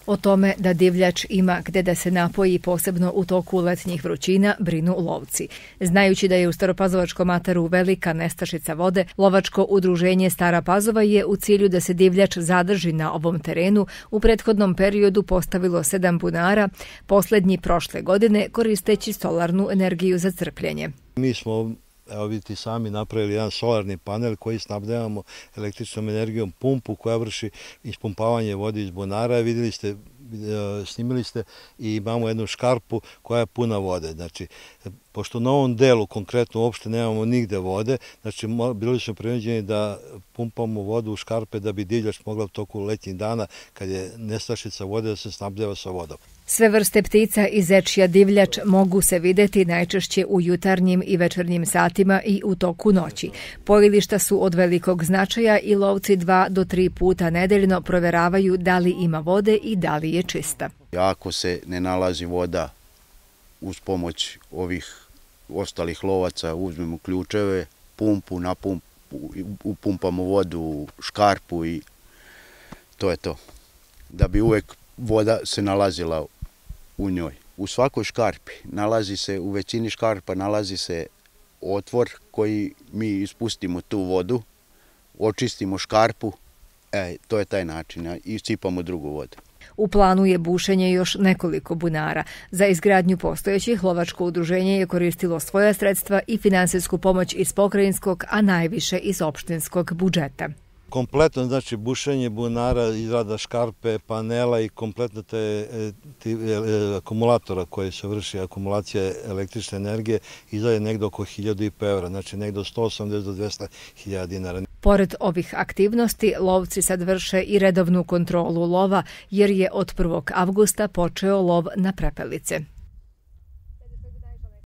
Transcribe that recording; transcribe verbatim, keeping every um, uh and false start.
O tome da divljač ima gde da se napoji, posebno u toku letnjih vrućina, brinu lovci. Znajući da je u Staropazovačkom ataru velika nestašica vode, lovačko udruženje Stara Pazova je u cilju da se divljač zadrži na ovom terenu u prethodnom periodu postavilo sedam bunara, poslednji prošle godine koristeći solarnu energiju za crpljenje. Mi smo, evo vidite sami, napravili jedan solarni panel koji snabdevamo električnom energijom pumpu koja vrši ispumpavanje vode iz bunara. Vidjeli ste, snimili ste i imamo jednu škarpu koja je puna vode. Znači, pošto na ovom delu konkretno uopšte nemamo nigde vode, znači bili smo prinuđeni da pumpamo vodu u škarpe da bi divljač mogla u toku letnjih dana, kad je nestašica vode, da se snabdeva sa vodom. Sve vrste ptica i zečja divljač mogu se videti najčešće u jutarnjim i večernjim satima i u toku noći. Pojilišta su od velikog značaja i lovci dva do tri puta nedeljno proveravaju da li ima vode i da li je čista. Ako se ne nalazi voda, uz pomoć ovih ostalih lovaca uzmemo ključeve, pumpu, na pumpu, upumpamo vodu u škarpu i to je to. Da bi uvek voda se nalazila u njoj. U svakoj škarpi nalazi se, u većini škarpa nalazi se otvor koji mi ispustimo tu vodu, očistimo škarpu, e, to je taj način, i sipamo drugu vodu. U planu je bušenje još nekoliko bunara. Za izgradnju postojećih lovačko udruženje je koristilo svoja sredstva i finansijsku pomoć iz pokrajinskog, a najviše iz opštinskog budžeta. Kompletno, znači, bušenje bunara, izrada škarpe, panela i kompletno te, te akumulatora koje se vrši, akumulacija električne energije, izdaje negde oko hiljadu i po evra, znači negde od sto osamdeset do dvesta hiljada dinara. Pored ovih aktivnosti, lovci sad vrše i redovnu kontrolu lova, jer je od prvog avgusta počeo lov na prepelice.